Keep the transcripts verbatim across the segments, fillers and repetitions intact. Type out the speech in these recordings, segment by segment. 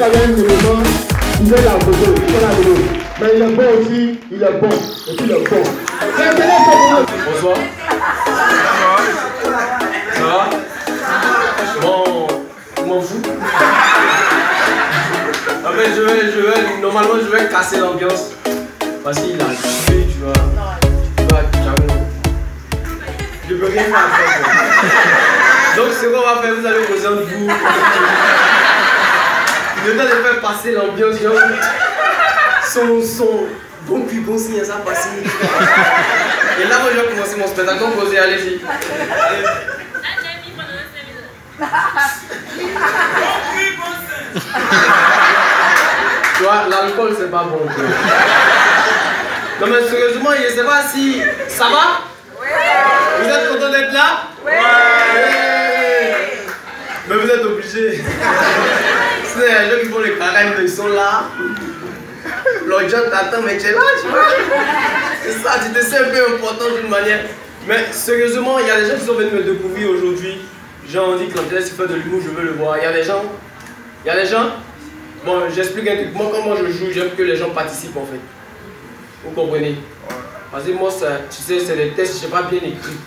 avait un élément, il est la photo, il est la vidéo. Mais il est bon aussi, il est bon. Et puis il est bon. Bonsoir. Ça va? Bon, je m'en fous. En fait, je vais, je vais, normalement, je vais casser l'ambiance. Parce qu'il a tué, tu vois. Tu vois, jamais. Je peux rien faire après. Donc, ce qu'on va faire, vous allez poser entre vous. Le temps de faire passer l'ambiance, genre. Son, son. Bon cul, bon signe, ça passe. Et là, moi, je vais commencer mon spectacle. Donc, posez, allez-y. Tu vois, l'alcool, c'est pas bon. Non, mais sérieusement, je sais pas si. Ça va? Oui. Vous êtes content d'être là? Oui. Mais vous êtes obligés. C'est les gens qui font les carèmes, ils sont là. L'autre gens t'attend, mais tu es là, tu vois. C'est ça, tu te sens un peu important d'une manière. Mais sérieusement, il y a des gens qui sont venus me découvrir aujourd'hui. Genre, on dit que l'antenne, s'il fait de l'humour, je veux le voir. Il y a des gens. Il y a des gens. Bon, j'explique un truc. Moi, quand moi je joue, j'aime que les gens participent en fait. Vous comprenez? Parce que moi, ça, tu sais, c'est des tests, je sais pas bien écrit.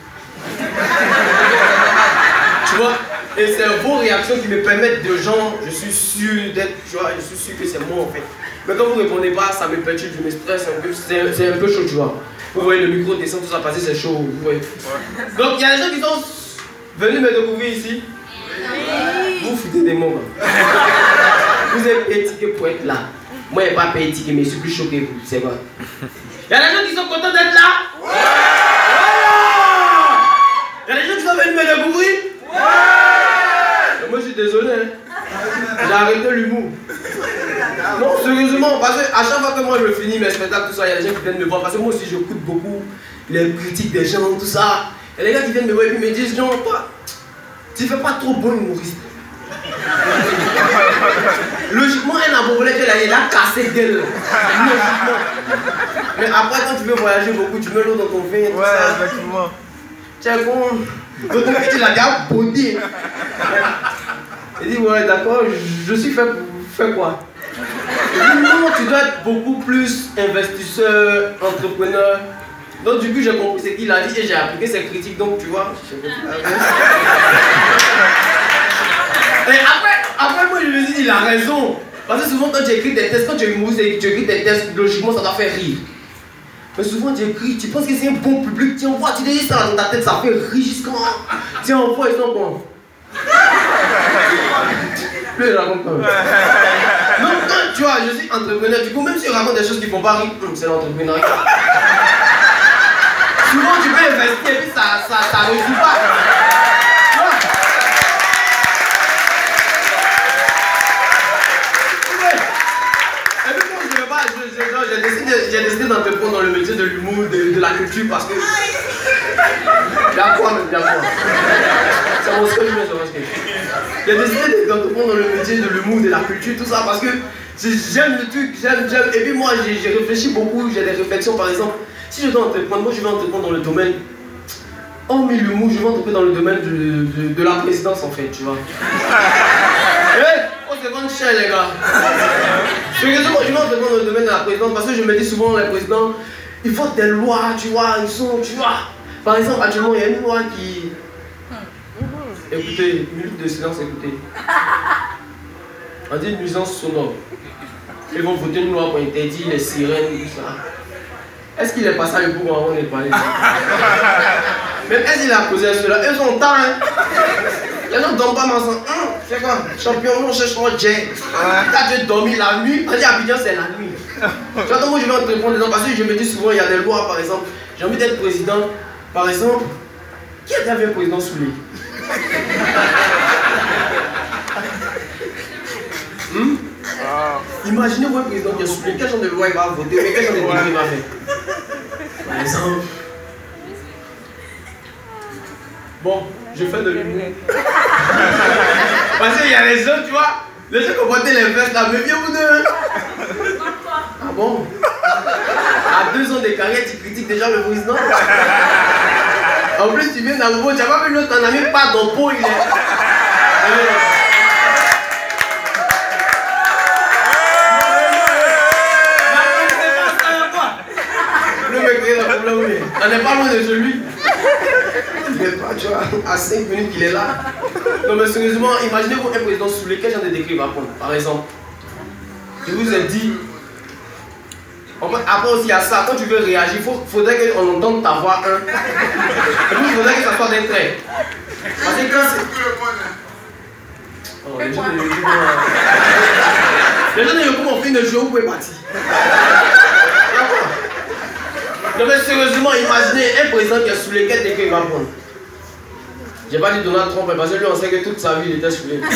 Tu vois? Et c'est vos réactions qui me permettent de genre, je suis sûr d'être, tu vois, je suis sûr que c'est moi en fait. Mais quand vous ne répondez pas, ça me perturbe, je me stresse un peu, c'est un peu chaud, tu vois. Vous voyez, le micro descend, tout ça passer, c'est chaud, vous voyez. Donc il y a des gens qui sont venus me découvrir ici. Vous foutez des mots. Vous êtes étiqué pour être là. Moi, je n'ai pas étiqué, mais je suis plus choqué, vous, c'est vrai. Il y a des gens qui sont contents d'être là. Ouais. Il y a des gens qui sont venus me découvrir. Ouais. Moi, je suis désolé. Hein. J'ai arrêté l'humour. Non, sérieusement, parce qu'à chaque fois que moi je finis mes spectacles, tout ça, il y a des gens qui viennent me voir. Parce que moi aussi, j'écoute beaucoup les critiques des gens, tout ça. Il y a des gars qui viennent me voir et puis me disent, non, toi, tu ne fais pas trop bon humoriste. Logiquement, un abonné, il a cassé gueule. Logiquement. Mais après, quand tu veux voyager beaucoup, tu mets l'eau dans ton vin. Ouais, ça. Effectivement. Tu es con. Donc, tu l'as déjà bondé. Il dit, ouais, d'accord, je suis fait pour faire quoi? Il dit, non, tu dois être beaucoup plus investisseur, entrepreneur. Donc, du coup, j'ai compris ce qu'il a dit et j'ai appliqué ses critiques. Donc, tu vois. Et après, après, moi, je me dis, il a raison. Parce que souvent, quand tu écris des tests, quand tu es humoriste et que tu écris des tests, logiquement, ça doit faire rire. Mais souvent, tu écris, tu penses que c'est un bon public, tu envoies, tu dis ça dans ta tête, ça fait rire jusqu'à. Tu envoies, ils sont bons. Plus je raconte pas. Donc, quand tu vois, je suis entrepreneur, du coup, même si je raconte des choses qui ne font pas rire, c'est l'entrepreneuriat. Souvent, tu peux investir et puis ça ne ça, ça réussit pas. J'ai décidé d'entreprendre dans le métier de l'humour, de, de la culture parce que. Bien quoi, même bien quoi. C'est mon sketch, mais c'est mon sketch. J'ai décidé d'entreprendre dans le métier de l'humour, de la culture, tout ça parce que j'aime le truc, j'aime, j'aime. Et puis moi, j'ai réfléchi beaucoup, j'ai des réflexions par exemple. Si je dois entreprendre, moi je vais entreprendre dans le domaine. Hormis l'humour, je vais entreprendre dans le domaine de, de, de la présidence en fait, tu vois. Hey, on se vend cher les gars. Sérieusement, je vais entreprendre dans le domaine de la présidence parce que je me dis souvent, les présidents, ils font des lois, tu vois, ils sont, tu vois. Par exemple, actuellement, il y a une loi qui. Écoutez, une minute de silence, écoutez. On dit une nuisance sonore. Ils vont voter une loi pour interdire les sirènes, tout ça. Est-ce qu'il est passé à l'époque où on est parlé? Même est-ce qu'il a causé cela? Ils ont temps, hein? Les gens ne dorment pas maintenant. Hum, c'est quoi? Champion, on cherche mon jet. Quand tu dormi la nuit, on dit à Abidjan, c'est la nuit. J'attends, moi je vais entreprendre dedans parce que je me dis souvent, il y a des lois, par exemple. J'ai envie d'être président. Par exemple, qui a déjà vu un président sous lui? Hum? Imaginez-vous un président qui est sous lui. Quel genre de loi il va voter? Mais quel genre de décret il va faire? Par exemple. Bon, je fais de l'humour. Parce qu'il y a les gens, tu vois, les gens qui ont porté les vestes là, mais viens vous deux. Ah bon? À deux ans de carrière, tu critiques déjà le président. En plus, tu viens d'un nouveau, tu n'as pas vu l'autre, t'en as même pas dans le pot, il est. le problème, oui. On n'est pas loin de celui. Il n'est pas, tu vois, à cinq minutes qu'il est là. Non, mais sérieusement, imaginez-vous un président sous lequel genre de décret il va prendre. Par exemple, je vous ai dit. Après aussi, il y a ça. Quand tu veux réagir, il faudrait qu'on entende ta voix un. Et puis, il faudrait que ça soit d'un trait. Parce que quand c'est. Oh, les gens de Yoko, les gens de Yoko m'ont fait une jeu, vous pouvez partir. Non mais sérieusement, imaginez un président qui est sous lesquels dès qu'il va prendre. J'ai pas dit Donald Trump parce que lui on sait que toute sa vie il était sous les.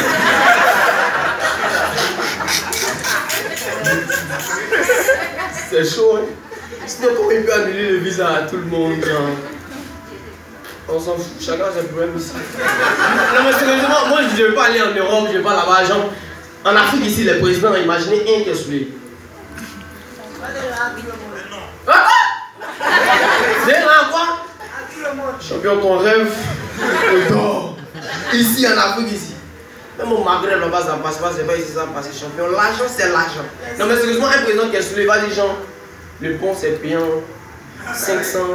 C'est chaud hein. Sinon comment il peut annuler le visa à tout le monde genre. On s'en fout, chacun a ses problèmes ici. Non mais sérieusement, moi je ne veux pas aller en Europe, je ne veux pas là-bas. Genre, en Afrique ici, les présidents, imaginez un qui est sous les. Ah c'est là quoi? Champion, ton rêve, dort. Ici en Afrique, ici. Même au Maghreb, là-bas, ça passe pas, c'est pas ici, ça passe. Champion, l'argent, c'est l'argent. Non, mais sérieusement, un président qui est sous les va des gens. Le pont, c'est payant. cinq cents.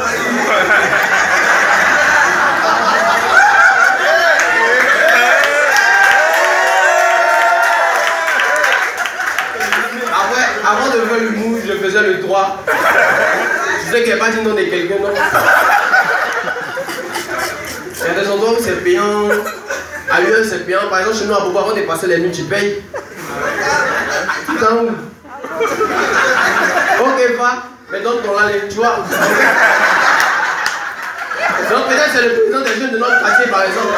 Après, avant de faire le move, je faisais le droit. Je sais qu'il n'y a pas dit nom de quelqu'un, non? Il y a des endroits où c'est payant, ailleurs c'est payant. Par exemple, chez nous à Bobo, avant de passer les nuits, tu payes. Tout en haut. Ok, pas. Mais donc, on a les. Tu vois? Donc, peut-être c'est le président des jeunes de notre quartier, par exemple.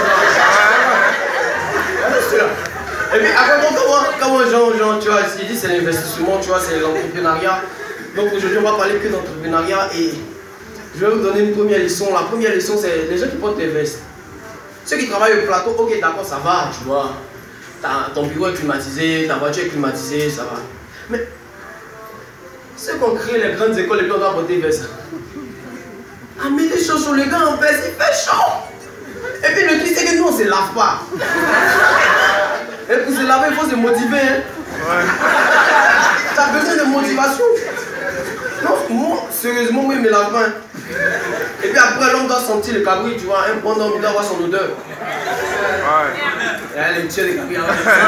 Et puis, après, bon, comment, comment genre, genre, tu vois, il dit c'est l'investissement, tu vois, c'est l'entrepreneuriat. Donc aujourd'hui on va parler que d'entrepreneuriat et je vais vous donner une première leçon. La première leçon c'est les gens qui portent les vestes. Ceux qui travaillent au plateau, ok d'accord ça va, tu vois. Ton bureau est climatisé, ta voiture est climatisée, ça va. Mais ceux qui ont créé les grandes écoles, les gens doivent porter les vestes. Ah mais les choses sur les gars en veste, il fait chaud. Et puis le truc c'est que nous on se lave pas. Et pour se laver il faut se motiver. Hein. Ouais. T'as besoin de motivation. Non, moi, sérieusement, oui, mais la faim. Et puis après, l'homme doit sentir le cabri, tu vois. Un bon homme, il doit avoir son odeur. Ouais. Et elle tient les cabris. Tu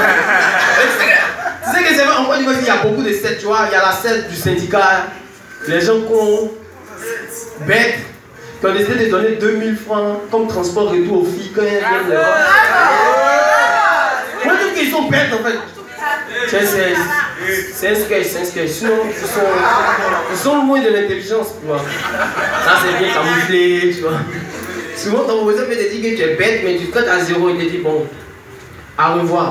sais que c'est vrai, en Côte d'Ivoire, il y a beaucoup de sets, tu vois. Il y a la set du syndicat. Les gens cons, bêtes, qui ont décidé de donner deux mille francs comme transport et tout aux filles quand elles viennent de voir. Moi, je trouve qu'ils sont bêtes en fait. C'est un sketch, c'est un sketch. Sinon, ils sont, ils sont loin de l'intelligence, tu vois. Ça, c'est bien camouflé, tu vois. Souvent, ton voisin peut te dire que tu es bête, mais tu te cotes à zéro, il te dit bon, à revoir.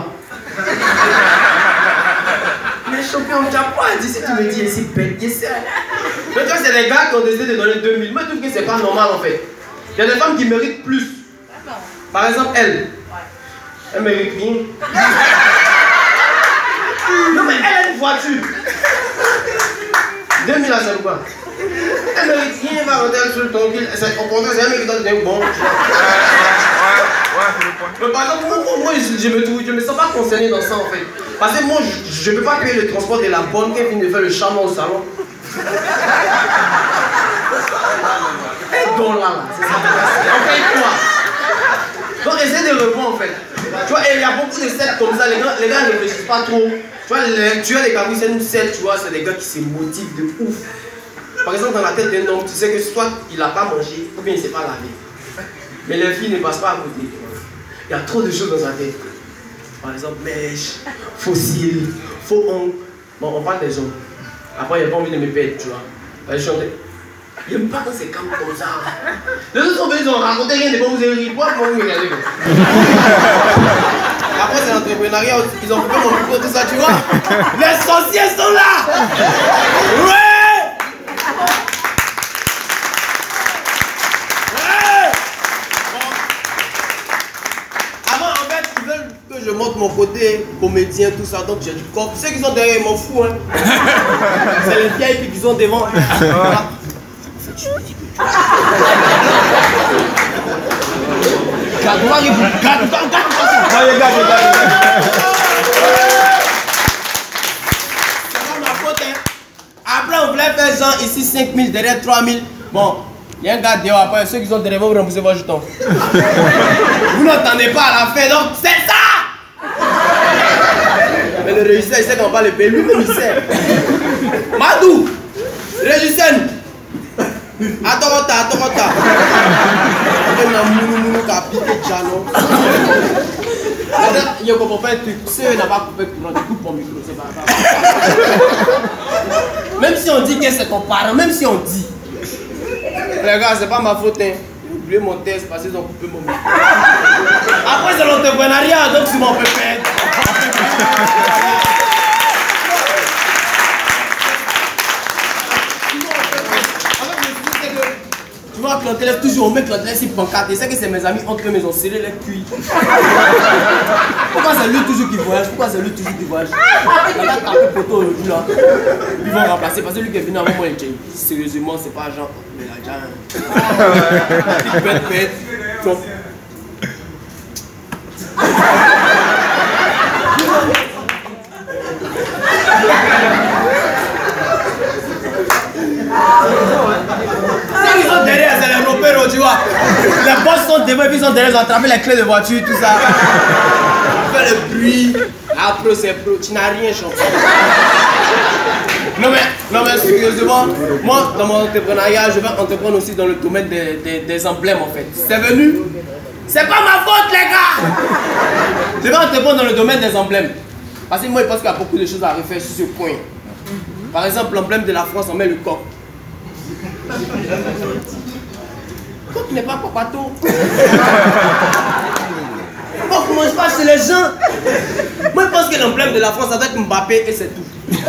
Mais champion, tu n'as pas dit si tu me dis c'est bête, c'est. Mais tu vois, c'est les gars qui ont décidé de donner deux mille. Moi, je trouve que c'est pas normal en fait. Il y a des femmes qui méritent plus. Par exemple, elle. Elle mérite rien. Non mais elle a une voiture. deux mille à ça ou pas? Elle mérite rien, elle va rentrer sur le tranquille. Au contraire, c'est un mec qui donne bon. Mais par exemple, moi, moi je, je, me trouve, je me sens pas concerné dans ça en fait. Parce que moi, je ne peux pas payer le transport de la bonne qui vient de faire le charme au salon. Et donc là, là c'est ça. On paye quoi? Donc essaie de répondre en fait. Tu vois, il y a beaucoup de sets comme ça, les gars, les gars ne réfléchissent pas trop. Tu vois, les, tu vois les cabris, c'est une set, tu vois, c'est des gars qui se motivent de ouf. Par exemple, dans la tête d'un homme, tu sais que soit il n'a pas mangé, ou bien il ne s'est pas lavé. Mais les filles ne passent pas à côté. Il y a trop de choses dans sa tête. Par exemple, mèche, fossile, faux ongles. Bon, on parle des hommes. Après, il n'y a pas envie de me perdre, tu vois. Je chantais. Il n'aime pas quand c'est comme ça. Les autres sont venus, ils ont raconté rien de bon, vous avez ri. Pourquoi vous me regardez? Après, c'est l'entrepreneuriat, ils ont coupé mon micro, tout ça, tu vois. Les sorciers sont là. Ouais. Ouais. Bon. Avant, en fait, ils veulent que je montre mon côté comédien, tout ça, donc j'ai du corps. Ceux qui sont derrière, ils m'en foutent. Hein. C'est les vieilles qui sont devant. Voilà. Garde-moi, garde-moi, garde-moi. Allez, garde, garde. C'est pas ma faute, hein. Après, on voulait voulait faire genre ici cinq mille, derrière trois mille. Bon, il y a un gars dehors après, ceux qui sont derrière vont vous rembourser vos jetons. Vous n'entendez pas à la fin, donc c'est ça! Mais le régisseur, il sait qu'on va le payer, lui-même il sait. Madou, régisseur, attends, attends, attends, attends. On a moulou moulou qui a piqué de jalon. Je ne comprends pas un truc. Si on n'a pas coupé le courant, tu coupes mon micro, c'est pas grave. Même si on dit que c'est ton parent, même si on dit. Les gars, c'est pas ma faute, hein. J'ai oublié mon test parce qu'ils ont coupé mon micro. Après, c'est l'entrepreneuriat, donc c'est mon pépette. Tu vois, Clantel, toujours, on met Clantel sur pancarte. Et c'est que c'est mes amis entre eux, mais ils ont serré les cuits. Pourquoi c'est lui toujours qui voyage? Pourquoi c'est lui toujours qui voyage? Il a tapé poteau aujourd'hui là. Ils vont remplacer parce que lui qui est venu avant moi, il dit sérieusement, c'est pas genre. Mais là, déjà. Pète, pète. Ils sont derrière, c'est les repères, tu vois. Les boss sont devant, puis ils sont derrière, ils ont attrapé les clés de voiture, tout ça. On fait le bruit. Après, c'est pro, tu n'as rien chanté. Non mais, non mais sérieusement, moi dans mon entrepreneuriat, je vais entreprendre aussi dans le domaine des, des, des emblèmes en fait. C'est venu. C'est pas ma faute les gars. Je vais entreprendre dans le domaine des emblèmes. Parce que moi je pense qu'il y a beaucoup de choses à refaire sur ce point. Par exemple, l'emblème de la France, on met le coq. Le coq n'est pas papato. Le coq ne mange pas chez les gens. Moi je pense que l'emblème de la France, ça doit être Mbappé et c'est tout.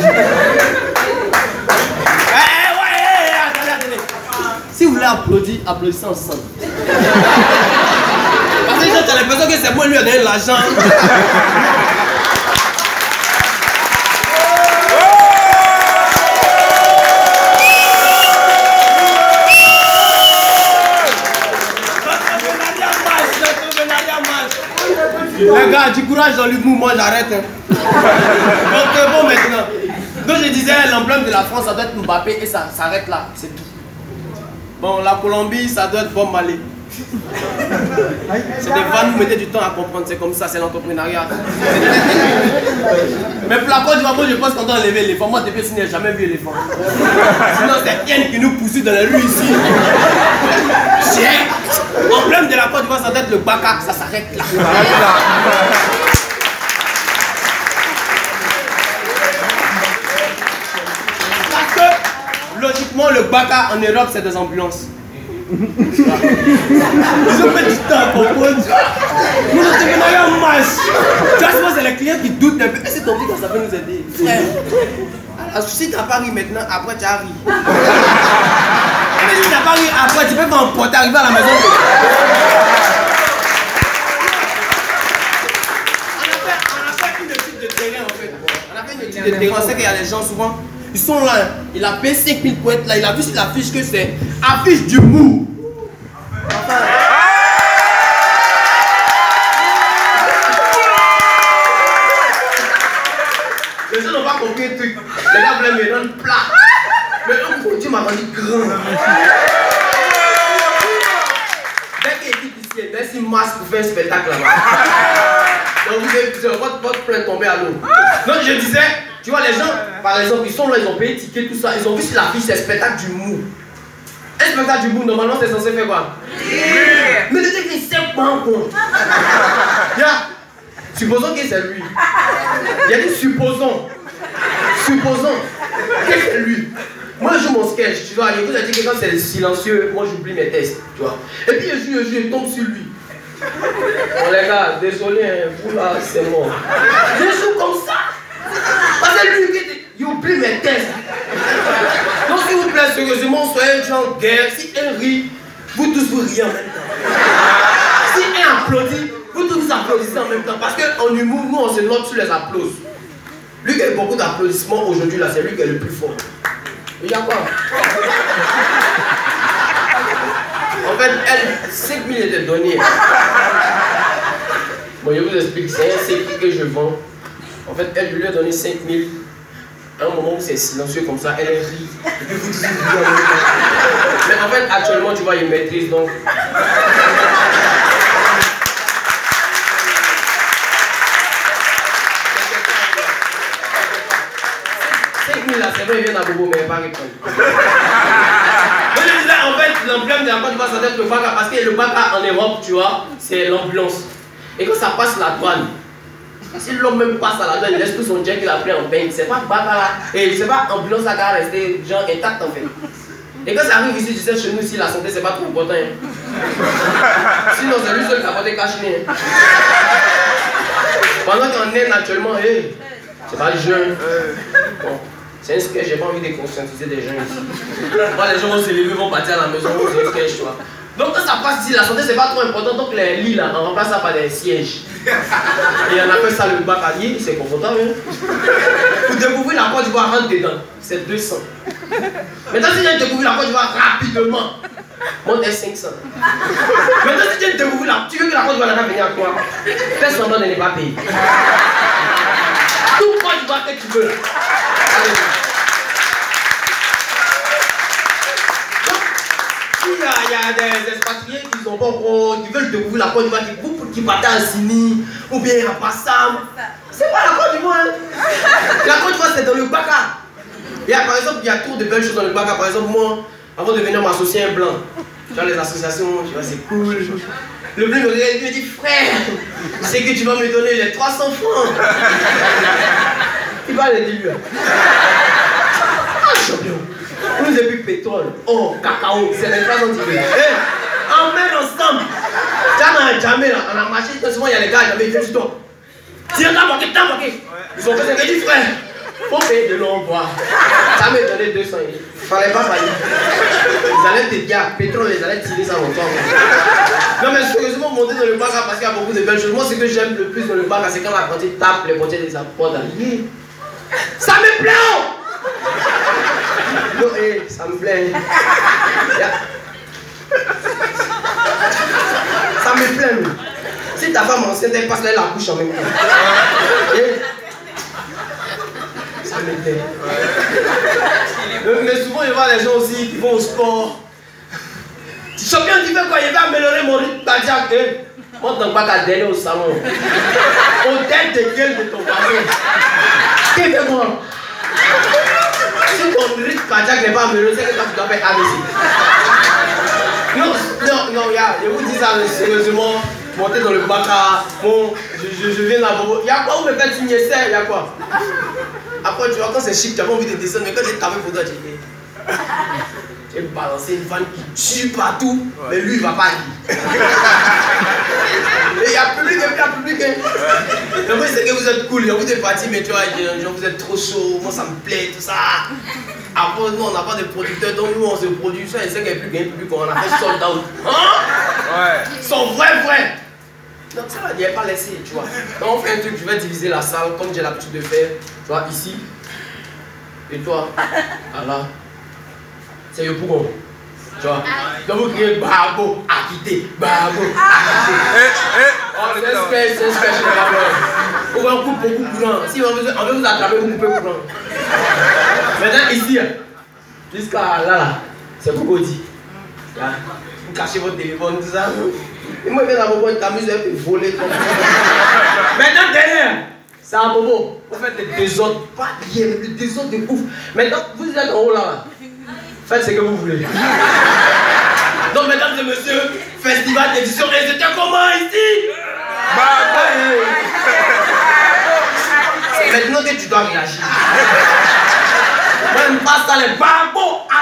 Eh, ouais, attendez, attendez. Si vous voulez applaudir, applaudissez ensemble. Parce que j'ai l'impression que c'est moi lui qui a donné l'argent. Les gars, du courage dans l'humour, moi j'arrête. Hein. Donc bon maintenant. Donc je disais, l'emblème de la France, ça doit être Mbappé et ça s'arrête là, c'est tout. Bon, la Colombie, ça doit être Bob Marley. C'est des vannes, vous mettez du temps à comprendre, c'est comme ça, c'est l'entrepreneuriat. Mais pour la Côte d'Ivoire, moi je pense qu'on doit enlever l'éléphant. Moi depuis je n'ai jamais vu l'éléphant. Sinon c'est Ken qui nous poursuit dans les rues ici. Chien. L'emblème de la Côte d'Ivoire, ça doit être le Baka, ça s'arrête là. Parce que logiquement le Baka en Europe c'est des ambulances. Ils ont fait du temps à comprendre. Nous ne tenons rien en masse. Tu vois, souvent c'est les clients qui doutent un peu. Est-ce que ton petit ça peut nous aider? Frère, alors, si tu n'as pas ri maintenant, après tu as ri. Mais si tu n'as pas ri après, tu peux pas emporter, arriver à la maison. On a fait, on a fait une étude de terrain en fait. On a fait une étude de terrain. On sait qu'il y a des gens souvent. Ils sont là, il a payé cinq mille pour être là, il a vu sur l'affiche que c'est affiche du mou. Enfin, les gens n'ont pas compris le truc. Les gars voulaient me rendre plat. Mais un produit m'a rendu grand. Dès qu'il est ici, merci Mars pour faire un spectacle là-bas. Donc vous avez votre, votre plein tombé à l'eau. Donc je disais, tu vois les gens, par exemple, ils sont là, ils ont payé ticket, tout ça, ils ont vu sur l'affiche, c'est spectacle du mou. Un spectacle du mou, normalement c'est censé faire quoi? Yeah. Mais le truc est simplement con. Yeah. Supposons que c'est lui. Il y a dit supposons. Supposons que c'est lui. Moi je joue mon sketch, tu vois, je vous ai dit que quand c'est silencieux, moi j'oublie mes tests, tu vois. Et puis je joue, je joue, je tombe sur lui. Bon les gars, désolé, vous là, c'est mort. Je joue comme ça. Parce que lui, il oublie mes tests. Donc s'il vous plaît, sérieusement, soyez gens en guerre. Si un rit, vous tous vous riez en même temps. Si un applaudit, vous tous vous applaudissez en même temps. Parce qu'en humour, nous on se note sur les applaudissements. Lui qui a eu beaucoup d'applaudissements aujourd'hui, là, c'est lui qui est le plus fort. Il y a quoi? En fait, elle, cinq mille étaient donnés. Bon, je vous explique, c'est un sécu que je vends. En fait, elle lui a donné cinq mille à un moment où c'est silencieux comme ça, elle rit. Et puis vous dites, mais en fait, actuellement, tu vois, il maîtrise donc. cinq mille là, c'est vrai, il vient à Bobo, mais il va pas répondre. Moi, je disais, en fait, l'emblème de la Côte d'Ivoire, ça doit être le Baka, parce que le Baka en Europe, tu vois, c'est l'ambulance. Et quand ça passe la douane, si l'homme même passe à la douane, il laisse tout son jet qu'il a pris en bain. C'est pas Baka là, et c'est pas ambulance là qui va rester genre intact en fait. Et quand ça arrive ici, tu sais, chez nous, si la santé c'est pas trop important. Hein. Sinon, c'est lui seul qui a porté cachiné. Hein. Pendant qu'en Inde, actuellement, hey, c'est pas le jeu. Bon. C'est un sketch, j'ai pas envie de conscientiser des gens ici. Moi, les gens vont se lever, vont partir à la maison, c'est un sketch, tu vois. Donc, quand ça passe ici, la santé, c'est pas trop important. Donc, les lits, là, on remplace ça par des sièges. Et on appelle ça le bacalier, c'est confortable. Hein? Pour découvrir la Côte d'Ivoire, rentre dedans. C'est deux cents. Maintenant, si tu viens de découvrir la Côte d'Ivoire rapidement, monte à cinq cents. Maintenant, si tu viens de découvrir la... Tu veux que la Côte d'Ivoire va venir à quoi? Fais semblant de ne pas payer. Tout Côte d'Ivoire que tu veux. Il y, a, il y a des expatriés qui sont pas encore, qui veulent découvrir la Côte d'Ivoire, qui, qui partent à Sini ou bien à Passam. C'est pas la Côte d'Ivoire. Hein. La Côte d'Ivoire, c'est dans le Baka. Il y a, par exemple, il y a trop de belles choses dans le Baka. Par exemple, moi, avant de venir m'associer à un blanc, tu vois les associations, tu vois, c'est cool. Le blanc me regarde et me dit, frère, c'est que tu vas me donner les trois cents francs. Il va les début. Ah, champion. Nous avons plus pétrole, or, cacao, c'est les trois cents hey, emmène ensemble. Jamais, jamais là, on a marché, souvent il y a les gars, ils viennent sur toi. Tiens, t'as manqué, t'as manqué. Ils ont fait ce que dit, frère. Faut payer de l'eau, boire. Ça m'a donné deux cents. Il fallait pas faillir. Ils allaient te dire, pétrole, ils allaient tirer ça longtemps. Non, mais sérieusement, monter dans le bac parce qu'il y a beaucoup de belles choses. Moi, ce que j'aime le plus dans le bac, c'est quand la cantine tape les portières des apports d'alliés. Ça me plaît! Non, hé, ça me plaît. Ça me plaît, lui. Si ta femme enceinte, elle passe là, elle accouche en même temps. Ça me plaît. Mais souvent, je vois les gens aussi qui vont au sport. Champion, tu fais quoi? Il va améliorer mon rythme cardiaque. Moi, je ne pas qu'à d'aller au salon. Au tête de gueule de ton voisin. Qu'est-ce que moi? Si ton rythme cardiaque n'est pas amélioré, c'est que toi tu dois faire A V C. Non, non, non, regarde, je vous dis ça sérieusement. Monter dans le Baka, bon, je, je, je viens là, Bobo. Il y a quoi? Vous me faites signer ça? Il y a quoi? Après, tu vois, quand c'est chic, tu n'as pas envie de descendre, mais quand j'ai tapé pour toi, tu dis. J'ai balancé une vanne qui tue partout, ouais. Mais lui il va pas dire. Et il y a public, il y a public. Mais moi c'est que vous êtes cool, vous êtes partis, mais tu vois, genre, vous êtes trop chaud, moi ça me plaît, tout ça. Après nous on n'a pas de producteurs, donc nous on se produit, ça et c'est qu'il n'y a plus de public, on a fait sold out. Hein? Ouais. Ils sont vrais, vrais. Donc ça va, il n'y a pas laissé, tu vois. Donc on fait un truc, je vais diviser la salle comme j'ai l'habitude de faire, tu vois, ici. Et toi, voilà. C'est le pougon. Tu vois? Donc vous criez Babo, Akité, Babo, Akité. Oh, c'est un sketch, c'est un sketch de la mort. On va couper beaucoup courant. Si on veut vous attraper, vous coupez courant. Maintenant, ici, jusqu'à là, là, c'est Cocody. Vous cachez votre téléphone, tout ça. Et moi, je viens d'abord, je t'amuse, je vais voler. Maintenant, derrière, c'est un bobo. Vous faites des désordres, pas bien, des désordres de ouf. Maintenant, vous êtes en haut là. Faites ce que vous voulez. Donc, mesdames et messieurs, festival d'édition, et c'était comment ici? Bah, maintenant que tu dois réagir. Moi, je me passe dans les barbos.